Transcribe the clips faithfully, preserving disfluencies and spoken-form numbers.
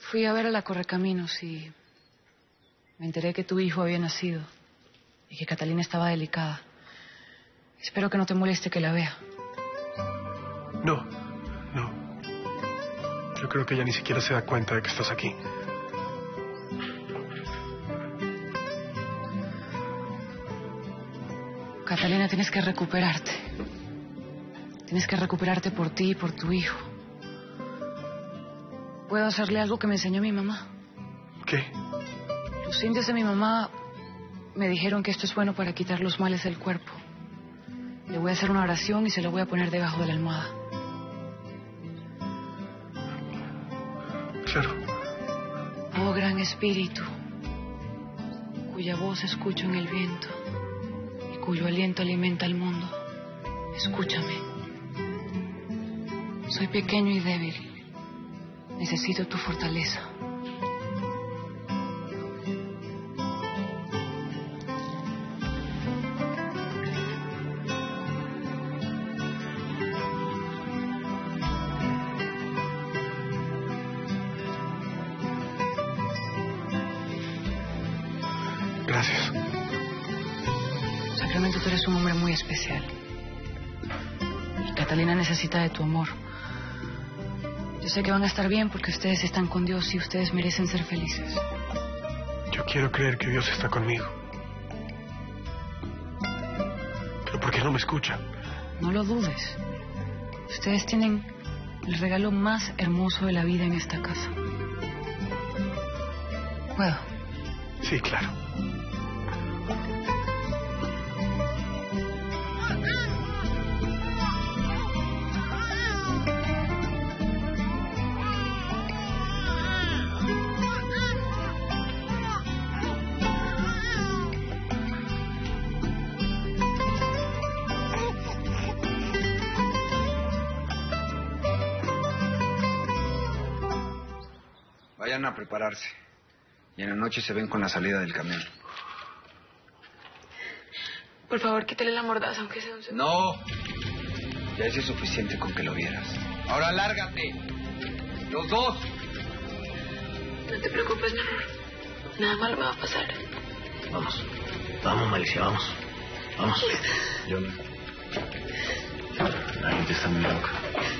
Fui a ver a la Correcaminos y me enteré que tu hijo había nacido y que Catalina estaba delicada. Espero que no te moleste que la vea. No, no. Yo creo que ella ni siquiera se da cuenta de que estás aquí. Catalina, tienes que recuperarte. Tienes que recuperarte por ti y por tu hijo. ¿Puedo hacerle algo que me enseñó mi mamá? ¿Qué? Los indios de mi mamá me dijeron que esto es bueno para quitar los males del cuerpo. Le voy a hacer una oración y se la voy a poner debajo de la almohada. Claro. Oh, gran espíritu, cuya voz escucho en el viento y cuyo aliento alimenta al mundo, escúchame. Soy pequeño y débil. Necesito tu fortaleza. Gracias. Sacramento, tú eres un hombre muy especial. Y Catalina necesita de tu amor. Yo sé que van a estar bien porque ustedes están con Dios y ustedes merecen ser felices. Yo quiero creer que Dios está conmigo. Pero ¿por qué no me escucha? No lo dudes. Ustedes tienen el regalo más hermoso de la vida en esta casa. ¿Puedo? Sí, claro. Vayan a prepararse. Y en la noche se ven con la salida del camión. Por favor, quítale la mordaza, aunque sea un segundo. ¡No! Ya hice suficiente con que lo vieras. ¡Ahora lárgate! ¡Los dos! No te preocupes, mi amor. Nada malo me va a pasar. Vamos. Vamos, Malicia, vamos. Vamos. Yo no. La gente está muy loca.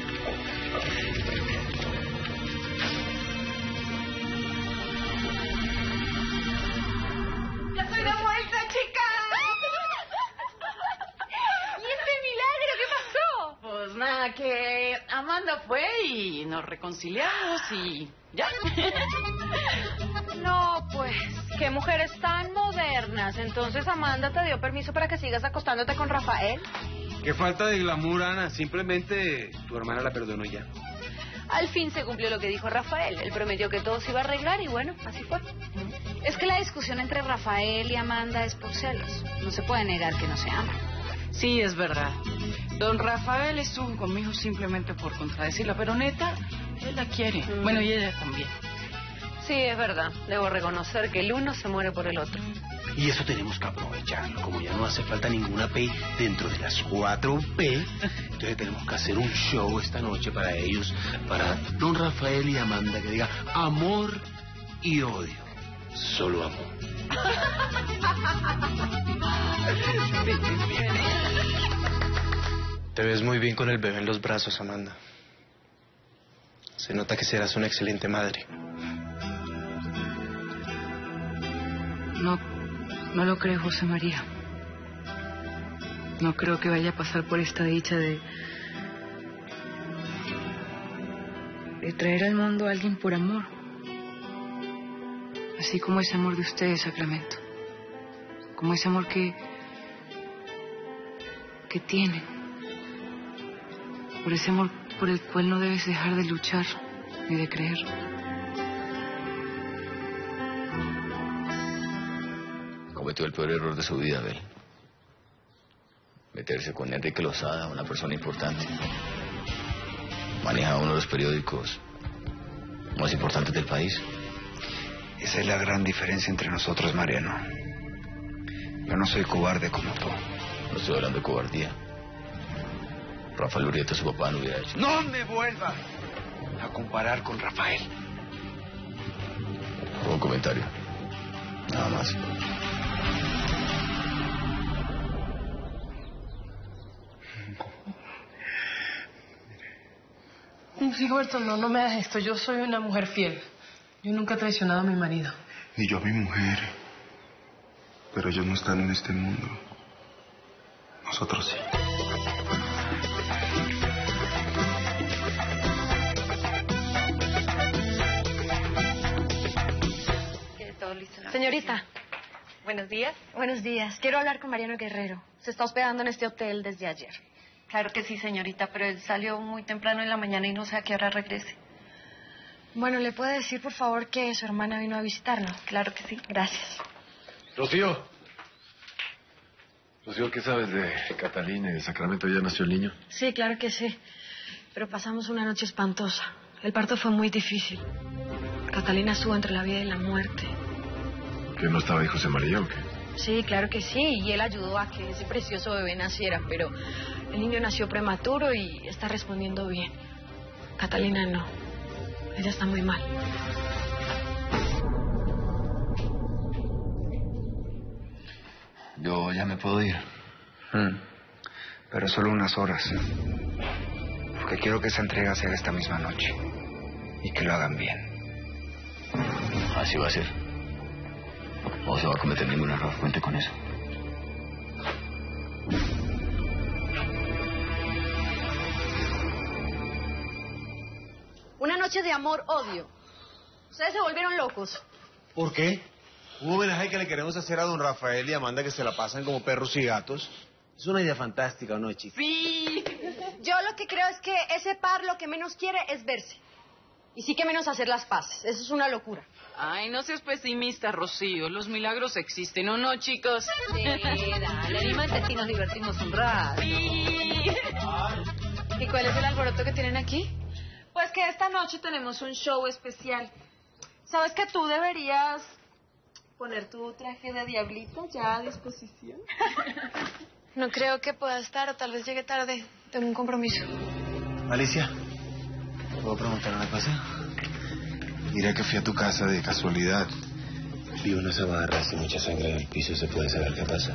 Nada, que Amanda fue y nos reconciliamos y ya. No, pues, qué mujeres tan modernas. Entonces Amanda te dio permiso para que sigas acostándote con Rafael. Qué falta de glamour, Ana. Simplemente tu hermana la perdonó ya. Al fin se cumplió lo que dijo Rafael. Él prometió que todo se iba a arreglar y bueno, así fue. Es que la discusión entre Rafael y Amanda es por celos. No se puede negar que no se aman. Sí, es verdad. Don Rafael estuvo conmigo simplemente por contradecirla, pero neta, él la quiere. Mm. Bueno, y ella también. Sí, es verdad. Debo reconocer que el uno se muere por el otro. Y eso tenemos que aprovecharlo. Como ya no hace falta ninguna P dentro de las cuatro P, entonces tenemos que hacer un show esta noche para ellos, para don Rafael y Amanda, que diga amor y odio. Solo amor. Te ves muy bien con el bebé en los brazos, Amanda. Se nota que serás una excelente madre. No, no lo creo, José María. No creo que vaya a pasar por esta dicha de... de traer al mundo a alguien por amor. Así como ese amor de ustedes, Sacramento. Como ese amor que... que tienen. Por ese amor por el cual no debes dejar de luchar ni de creer. Cometió el peor error de su vida, Abel. Meterse con Enrique Lozada, una persona importante. Maneja uno de los periódicos más importantes del país. Esa es la gran diferencia entre nosotros, Mariano. Yo no soy cobarde como tú. No estoy hablando de cobardía. Rafael Urieta, su papá, no hubiera hecho. ¡No me vuelvas a comparar con Rafael! O un comentario. Nada más. Rigoberto, no, no me hagas esto. Yo soy una mujer fiel. Yo nunca he traicionado a mi marido. Ni yo a mi mujer. Pero ellos no están en este mundo. Nosotros sí. Todo listo. Señorita, buenos días. Buenos días. Quiero hablar con Mariano Guerrero. Se está hospedando en este hotel desde ayer. Claro que sí, señorita, pero él salió muy temprano en la mañana y no sé a qué hora regrese. Bueno, ¿le puede decir, por favor, que su hermana vino a visitarlo? Claro que sí. Gracias. Rocío. Rocío, ¿qué sabes de Catalina y de Sacramento? ¿Ya nació el niño? Sí, claro que sí. Pero pasamos una noche espantosa. El parto fue muy difícil. Catalina estuvo entre la vida y la muerte. ¿Que no estaba ahí José María o qué? Sí, claro que sí. Y él ayudó a que ese precioso bebé naciera, pero el niño nació prematuro y está respondiendo bien. Catalina no. Ella está muy mal. Yo ya me puedo ir. Mm. Pero solo unas horas. Porque quiero que esa entrega se haga esta misma noche. Y que lo hagan bien. Así va a ser. No se va a cometer ningún error. Cuente con eso. Una noche de amor-odio. Ustedes se volvieron locos. ¿Por qué? Un homenaje que le queremos hacer a don Rafael y Amanda, que se la pasan como perros y gatos. Es una idea fantástica, ¿no, chicos? Sí. Yo lo que creo es que ese par lo que menos quiere es verse. Y sí que menos hacer las paces. Eso es una locura. Ay, no seas pesimista, Rocío. Los milagros existen, ¿o no, chicos? Sí, dale, anímate y nos divertimos un rato. Sí. ¿Y cuál es el alboroto que tienen aquí? Pues que esta noche tenemos un show especial. ¿Sabes que tú deberías poner tu traje de diablito ya a disposición? No creo que pueda estar, o tal vez llegue tarde. Tengo un compromiso. Alicia, ¿te puedo preguntar una cosa? Diré que fui a tu casa de casualidad. Vi unas amarras y mucha sangre en el piso. ¿Se puede saber qué pasa?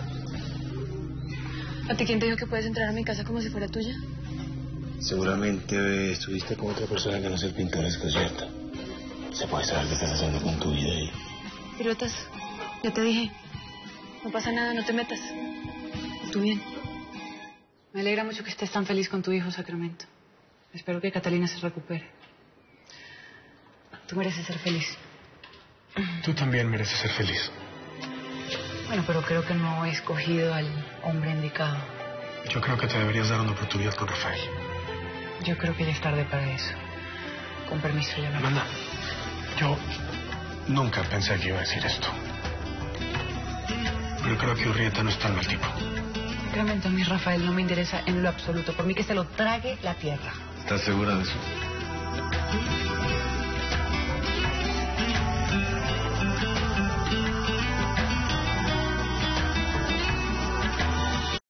¿A ti quién te dijo que puedes entrar a mi casa como si fuera tuya? Seguramente estuviste con otra persona que no es el pintor, ¿es cierto? Se puede saber qué estás haciendo con tu vida y... Piruetas, ya te dije. No pasa nada, no te metas. Tú bien. Me alegra mucho que estés tan feliz con tu hijo, Sacramento. Espero que Catalina se recupere. Tú mereces ser feliz. Tú también mereces ser feliz. Bueno, pero creo que no he escogido al hombre indicado. Yo creo que te deberías dar una oportunidad con Rafael. Yo creo que ya es tarde para eso. Con permiso, ya me... Amanda, yo nunca pensé que iba a decir esto. Pero creo que Urrieta no es tan mal tipo. Sacramento, a mí Rafael no me interesa en lo absoluto. Por mí que se lo trague la tierra. ¿Estás segura de eso?